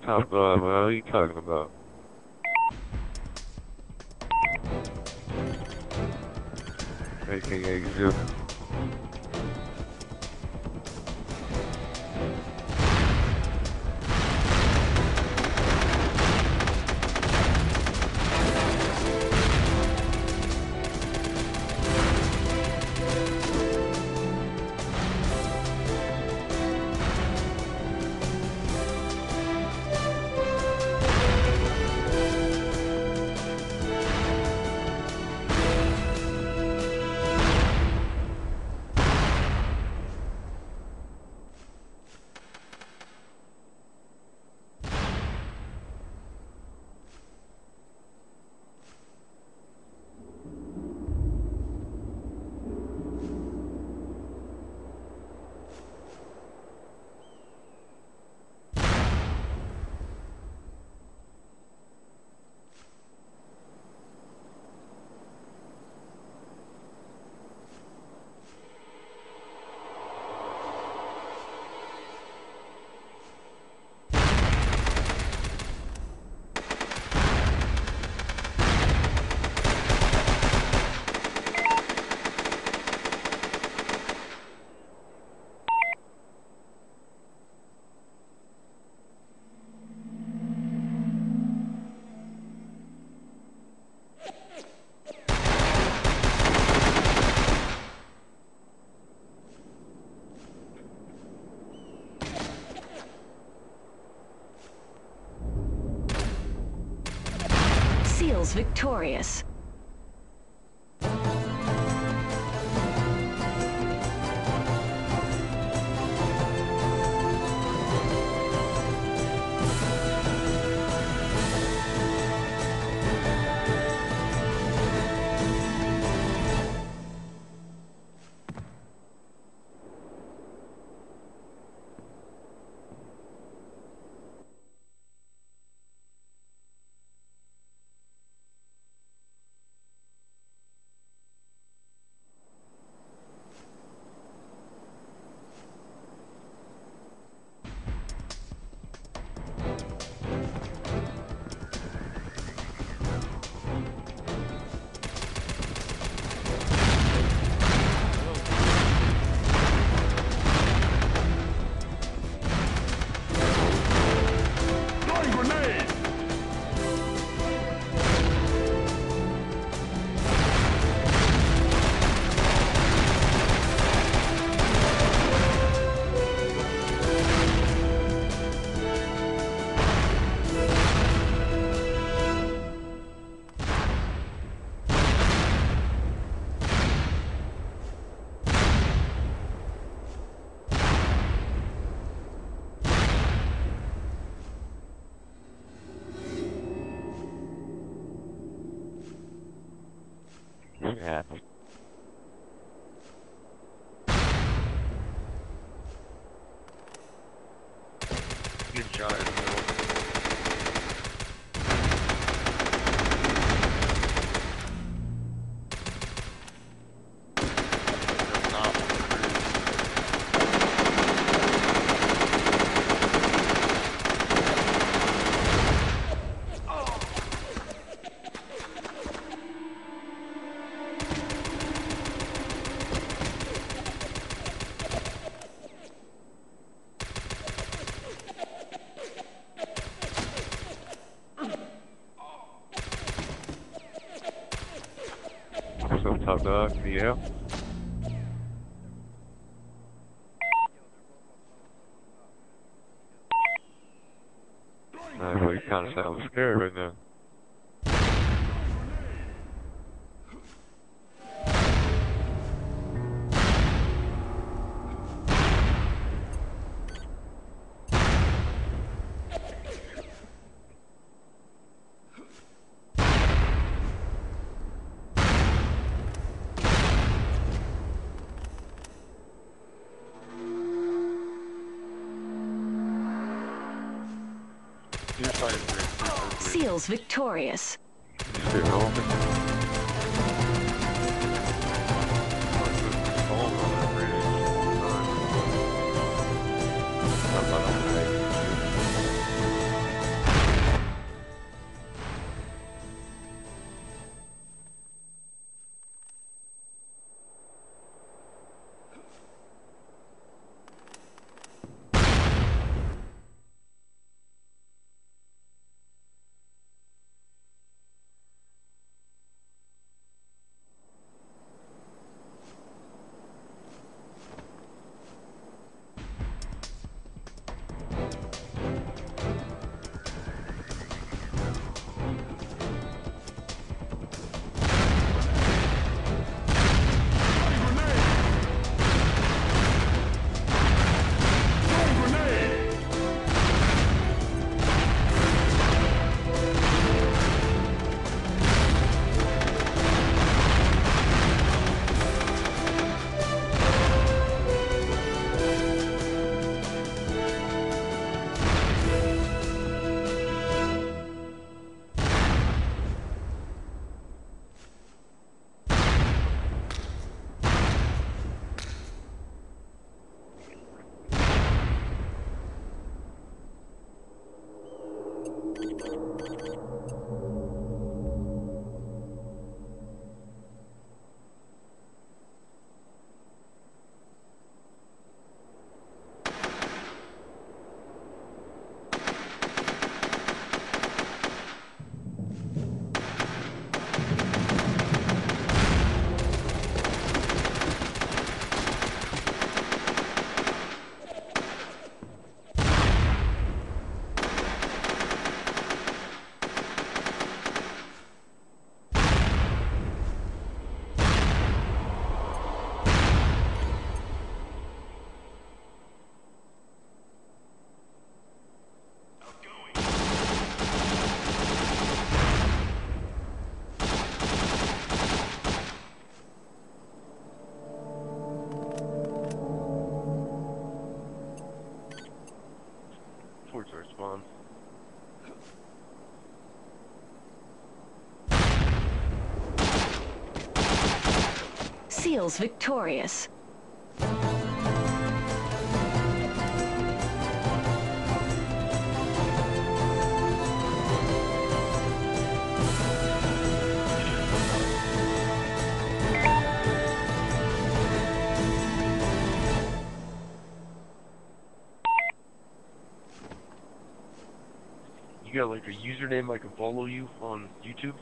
top dog, man. What are you talking about? AKA Zip. Seals victorious. Yeah. Good shot in the middle. What's up, top dog? Yeah. Well, you kind of sound scared right now. Seals victorious. Seals victorious. You got like a username I can follow you on YouTube?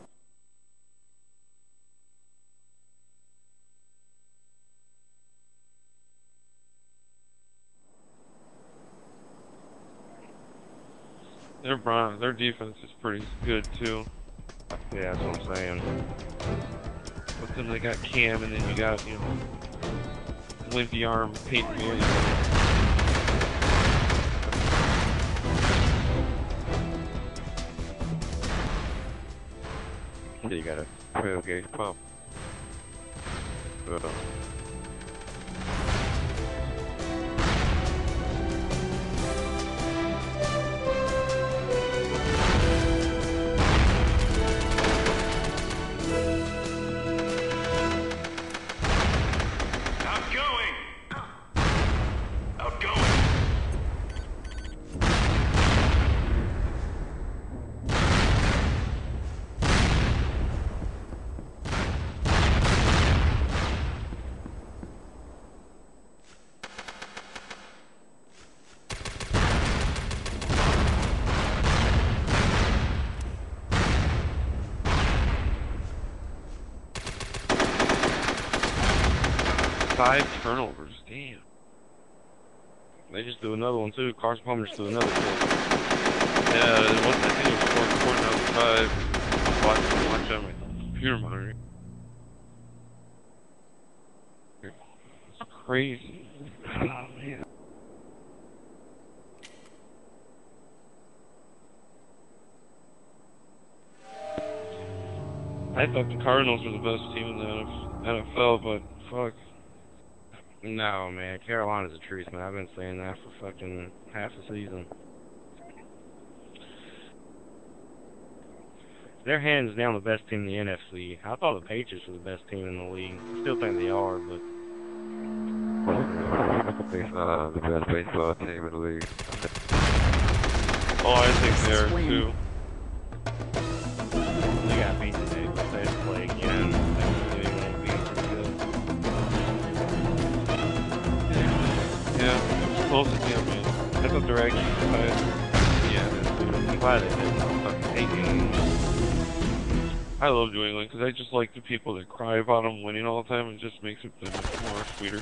Their defense is pretty good too. Yeah, that's what I'm saying. But then they got Cam, and then you got, you know, Limpy Arm, Peyton Manning. Yeah, you got a 12 gauge pump. Five turnovers, damn. They just do another one too. Carson Palmer just do another kill. Yeah, once I think it was 4 out of 5. Watch on my computer monitor. It's crazy. Oh man. I thought the Cardinals were the best team in the NFL, but fuck. No, man. Carolina's the truth, man. I've been saying that for fucking half the season. They're hands down the best team in the NFC. I thought the Patriots were the best team in the league. I still think they are, but... the best baseball team in the league. Oh, I think they are, too. They got beat today, but they have to play again. They won't be pretty good. Yeah, it's close to him, man. I thought they were actually fine. Yeah, I'm glad they didn't. I'm fucking hating them. I love New England because I just like the people that cry about them winning all the time. It just makes it more sweeter.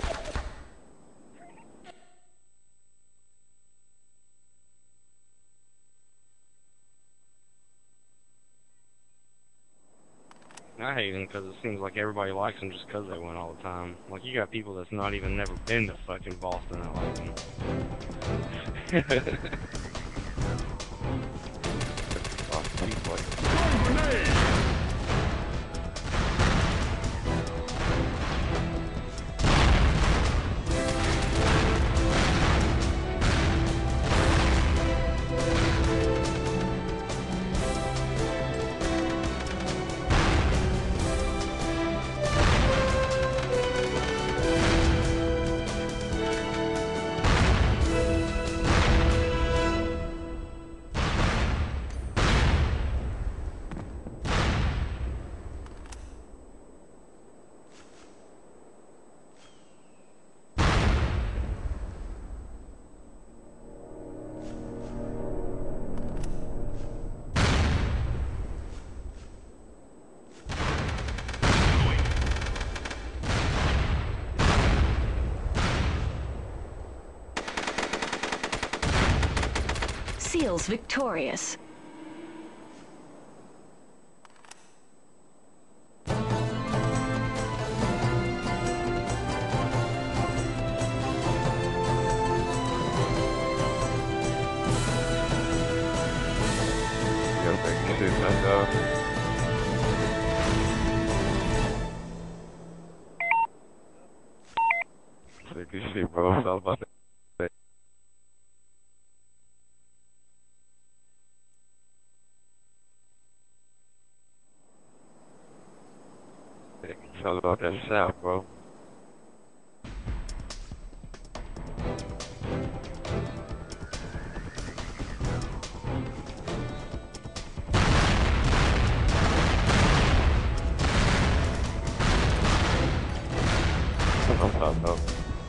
I hate them because it seems like everybody likes them just because they win all the time. Like, you got people that's not even never been to fucking Boston that like them. Seals victorious. Good shit, bro. It's all about that. talk about that South, bro. I'm talking about.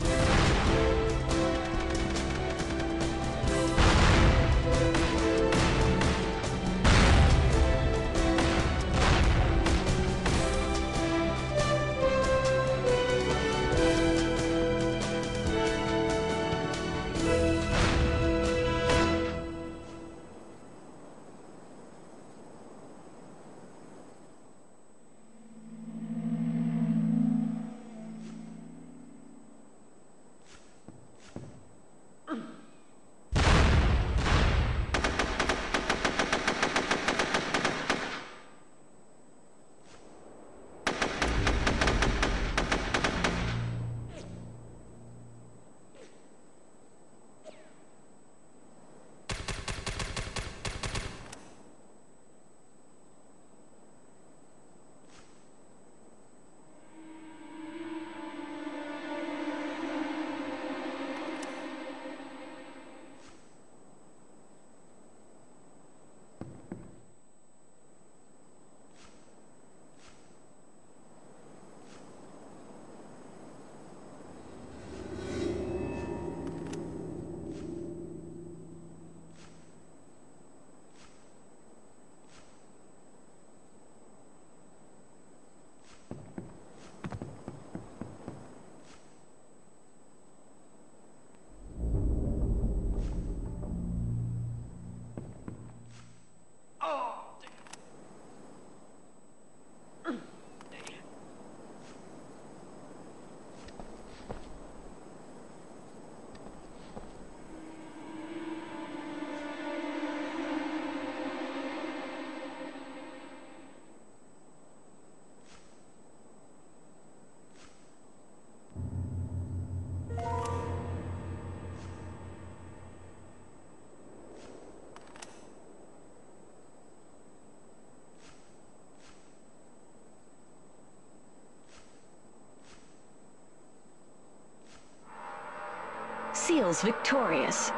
SEALs victorious.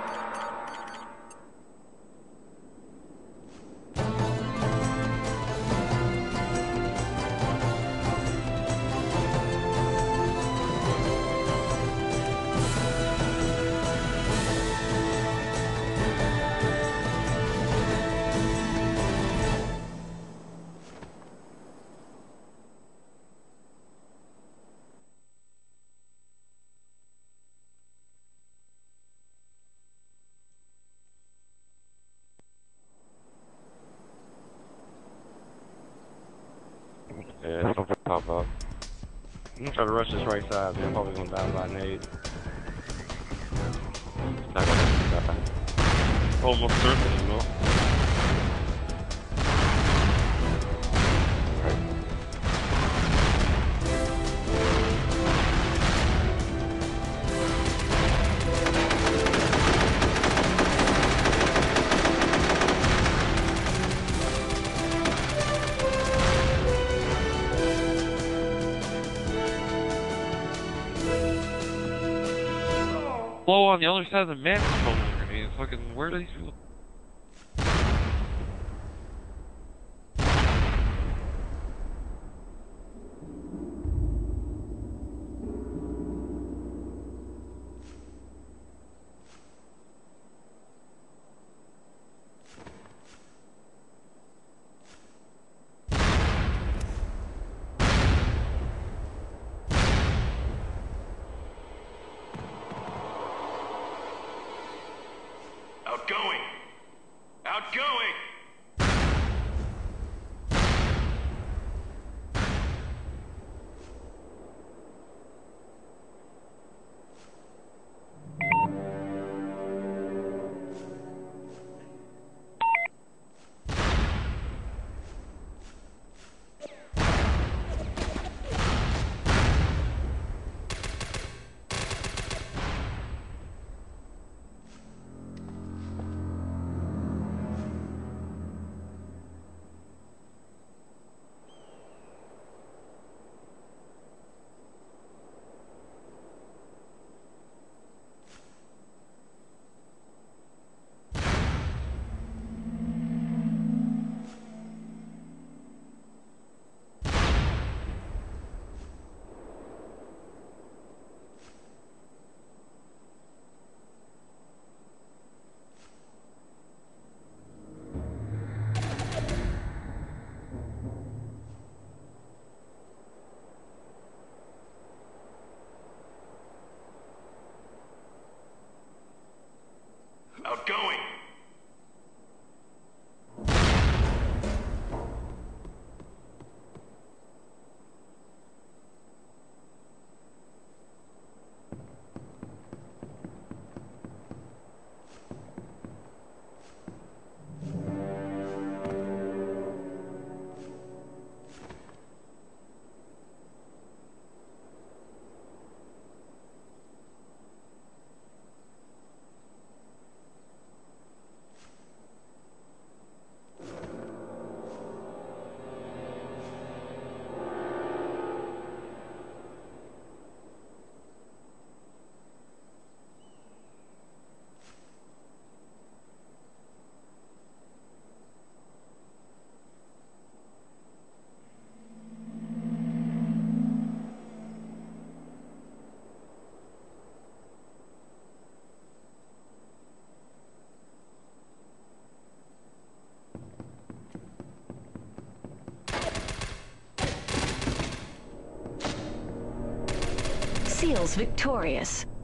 Yeah, that's something to talk about. I'm gonna try to rush this right side, man. I'm probably gonna die by nade. It's not gonna die. Almost certainly, you know. Blow on the other side of the map is totally grenades. Fucking, where do these people? Outgoing! Outgoing! Outgoing! SEALs victorious.